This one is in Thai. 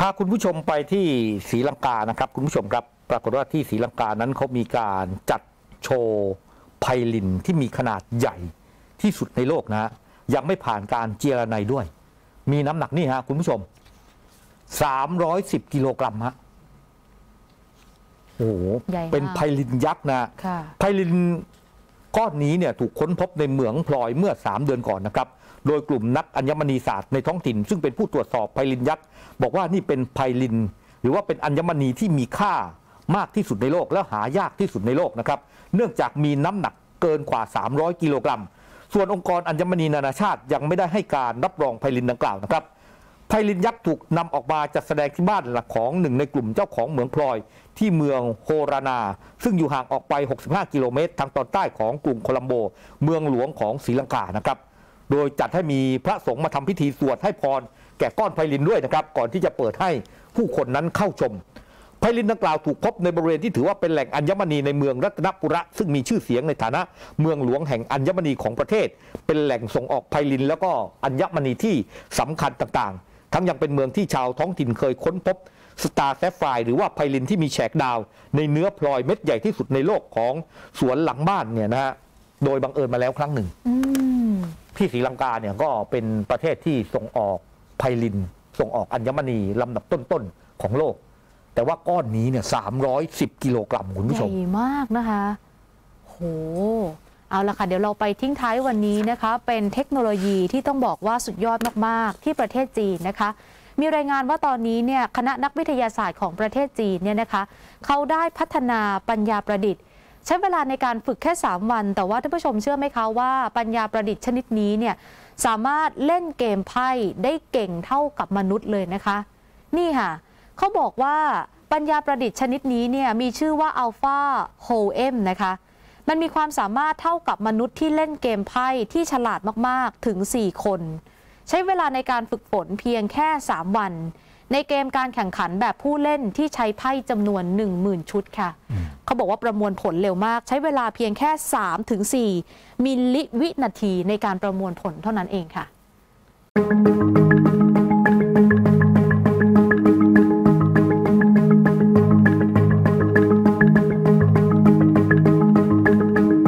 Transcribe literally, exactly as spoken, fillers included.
าคุณผู้ชมไปที่ศรีลังกานะครับคุณผู้ชมครับปรากฏว่าที่ศรีลังกานั้นเขามีการจัดโชว์ไพลินที่มีขนาดใหญ่ที่สุดในโลกนะยังไม่ผ่านการเจรไนด้วยมีน้ำหนักนี่ฮะคุณผู้ชมสามร้อยสิบกิโลกรัมฮะโอ้โหเป็นไพลินยักษ์นะไพลินก้อนนี้เนี่ยถูกค้นพบในเหมืองพลอยเมื่อสามเดือนก่อนนะครับโดยกลุ่มนักอัญมณีศาสตร์ในท้องถิ่นซึ่งเป็นผู้ตรวจสอบไพลินยักษ์บอกว่านี่เป็นไพลินหรือว่าเป็นอัญมณีที่มีค่ามากที่สุดในโลกและหายากที่สุดในโลกนะครับเนื่องจากมีน้ำหนักเกินกว่าสามร้อยกิโลกรัมส่วนองค์กรอัญมณีนานาชาติยังไม่ได้ให้การรับรองไพลินดังกล่าวนะครับไพลินยักษ์ถูกนำออกมาจัดแสดงที่บ้านหลักของหนึ่งในกลุ่มเจ้าของเหมืองพลอยที่เมืองโฮรานาซึ่งอยู่ห่างออกไปหกสิบห้ากิโลเมตรทางตอนใต้ของกรุงโคลัมโบเมืองหลวงของศรีลังกานะครับโดยจัดให้มีพระสงฆ์มาทำพิธีสวดให้พรแก่ก้อนไพลินด้วยนะครับก่อนที่จะเปิดให้ผู้คนนั้นเข้าชมไพลินดังกล่าวถูกพบในบริเวณที่ถือว่าเป็นแหล่งอัญมณีในเมืองรัตนปุระซึ่งมีชื่อเสียงในฐานะเมืองหลวงแห่งอัญมณีของประเทศเป็นแหล่งส่งออกไพลินแล้วก็อัญมณีที่สำคัญต่างๆทั้งยังเป็นเมืองที่ชาวท้องถิ่นเคยค้นพบสตาร์แซฟไฟร์หรือว่าไพลินที่มีแฉกดาวในเนื้อพลอยเม็ดใหญ่ที่สุดในโลกของสวนหลังบ้านเนี่ยนะฮะโดยบังเอิญมาแล้วครั้งหนึ่งที่ศรีลังกาเนี่ยก็เป็นประเทศที่ส่งออกไพลินส่งออกอัญมณีลำดับต้นๆของโลกแต่ว่าก้อนนี้เนี่ยสามร้อยสิบกิโลกรัมคุณผู้ชมใหญ่มากนะคะโหเอาละค่ะเดี๋ยวเราไปทิ้งท้ายวันนี้นะคะเป็นเทคโนโลยีที่ต้องบอกว่าสุดยอดมากๆที่ประเทศจีนนะคะมีรายงานว่าตอนนี้เนี่ยคณะนักวิทยาศาสตร์ของประเทศจีนเนี่ยนะคะเขาได้พัฒนาปัญญาประดิษฐ์ใช้เวลาในการฝึกแค่สามวันแต่ว่าท่านผู้ชมเชื่อไหมคะว่าปัญญาประดิษฐ์ชนิดนี้เนี่ยสามารถเล่นเกมไพ่ได้เก่งเท่ากับมนุษย์เลยนะคะนี่ค่ะเขาบอกว่าปัญญาประดิษฐ์ชนิดนี้เนี่ยมีชื่อว่า Alpha Holem นะคะมันมีความสามารถเท่ากับมนุษย์ที่เล่นเกมไพ่ที่ฉลาดมากๆถึงสี่คนใช้เวลาในการฝึกฝนเพียงแค่สามวันในเกมการแข่งขันแบบผู้เล่นที่ใช้ไพ่จำนวน หนึ่งหมื่น ชุดค่ะเขาบอกว่าประมวลผลเร็วมากใช้เวลาเพียงแค่ สามถึงสี่ มิลลิวินาทีในการประมวลผลเท่านั้นเองค่ะ